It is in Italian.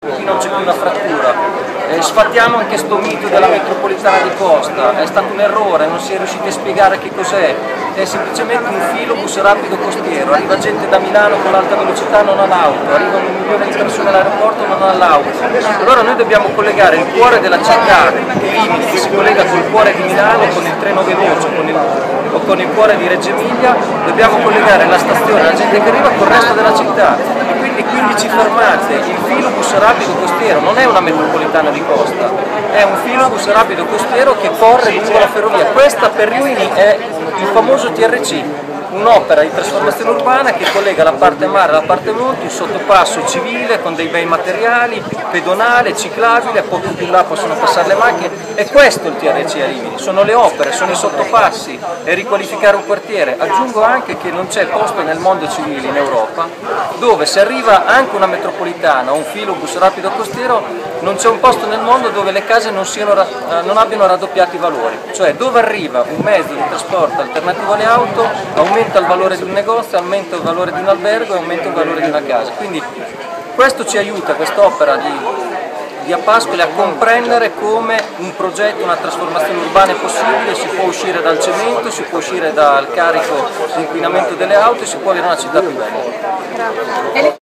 Qui non c'è più una frattura, sfattiamo anche sto mito della metropolitana di Costa, è stato un errore, non si è riusciti a spiegare che cos'è, è semplicemente un filobus rapido costiero, arriva gente da Milano con alta velocità, non ha l'auto, arrivano 1 milione di persone all'aeroporto, non ha l'auto. Allora noi dobbiamo collegare il cuore della città, Rimini, che si collega col cuore di Milano con il treno veloce o con il cuore di Reggio Emilia, dobbiamo collegare la stazione, la gente che arriva col resto della città. Quindi 15 fermate, il filobus rapido costiero non è una metropolitana di Costa, è un filobus rapido costiero che corre lungo la ferrovia. Questa per Rimini è il famoso TRC, un'opera di trasformazione urbana che collega la parte mare alla parte monte, un sottopasso civile con dei bei materiali, pedonale, ciclabile, poco più in là possono passare le macchine. E questo è il TRC a Rimini, sono le opere, sono i sottopassi, è riqualificare un quartiere. Aggiungo anche che non c'è posto nel mondo civile in Europa dove se arriva anche una metropolitana o un filobus rapido costiero, non c'è un posto nel mondo dove le case non abbiano raddoppiati i valori, cioè dove arriva un mezzo di trasporto alternativo alle auto aumenta il valore di un negozio, aumenta il valore di un albergo e aumenta il valore di una casa. Quindi questo ci aiuta, quest'opera di Pascoli, a comprendere come un progetto, una trasformazione urbana è possibile, si può uscire dal cemento, si può uscire dal carico di inquinamento delle auto e si può avere una città più bella.